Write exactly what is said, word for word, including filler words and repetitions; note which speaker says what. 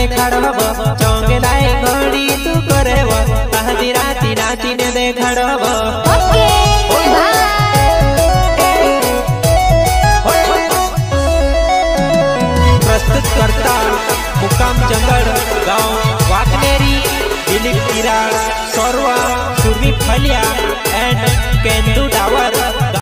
Speaker 1: देखाड़ब चौंगलाए घड़ी तू करेव आधी राती नाची ने देखाड़ब प्रस्तुत करता मुकाम जंगल गांव वाकनेरी दिलीप किराड़ सौरवा सुरवी फलिया एंड केंदू डावर।